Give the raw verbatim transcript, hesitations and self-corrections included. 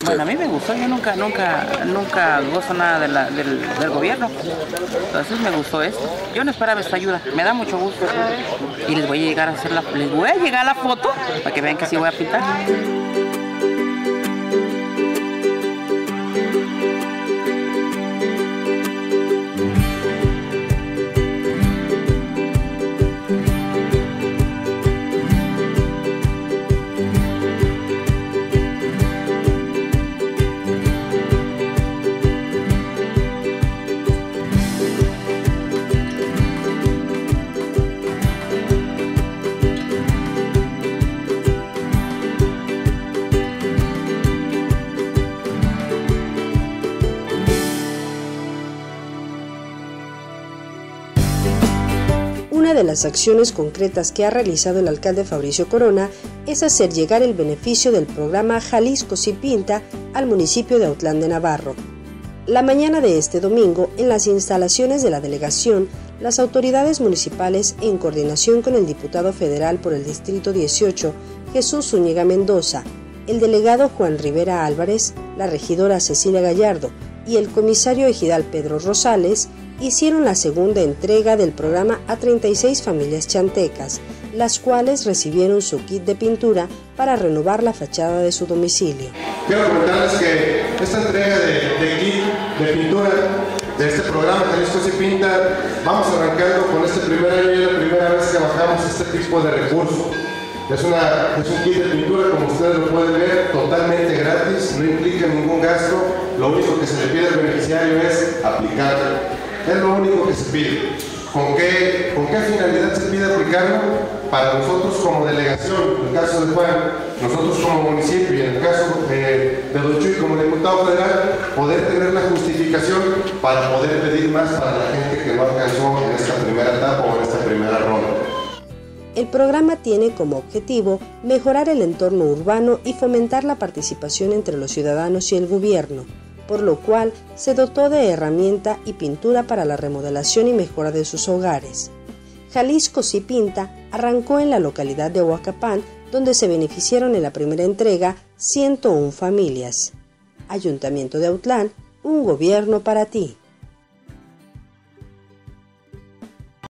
Bueno, a mí me gustó, yo nunca, nunca, nunca gozo nada de la, del, del gobierno, entonces me gustó esto. Yo no esperaba esta ayuda, me da mucho gusto y les voy a llegar a hacer la, les voy a llegar a la foto para que vean que sí voy a pintar. Una de las acciones concretas que ha realizado el alcalde Fabricio Corona es hacer llegar el beneficio del programa Jalisco Sí Pinta al municipio de Autlán de Navarro. La mañana de este domingo, en las instalaciones de la delegación, las autoridades municipales, en coordinación con el diputado federal por el Distrito dieciocho, Jesús Zúñiga Mendoza, el delegado Juan Rivera Álvarez, la regidora Cecilia Gallardo y el comisario ejidal Pedro Rosales, hicieron la segunda entrega del programa a treinta y seis familias chantecas, las cuales recibieron su kit de pintura para renovar la fachada de su domicilio. Quiero comentarles que esta entrega de, de kit de pintura de este programa Jalisco Sí Pinta, vamos arrancando con este primer año y es la primera vez que bajamos este tipo de recurso. Es, una, es un kit de pintura, como ustedes lo pueden ver, totalmente gratis, no implica ningún gasto, lo único que se le pide al beneficiario es aplicarlo. Es lo único que se pide. ¿Con qué, ¿Con qué finalidad se pide aplicarlo? Para nosotros como delegación, en el caso de Juan, nosotros como municipio y en el caso eh, de Don Chuy como diputado federal, poder tener la justificación para poder pedir más para la gente que no alcanzó en esta primera etapa o en esta primera ronda. El programa tiene como objetivo mejorar el entorno urbano y fomentar la participación entre los ciudadanos y el gobierno, por lo cual se dotó de herramienta y pintura para la remodelación y mejora de sus hogares. Jalisco Sí Pinta arrancó en la localidad de Huacapán, donde se beneficiaron en la primera entrega ciento una familias. Ayuntamiento de Autlán, un gobierno para ti.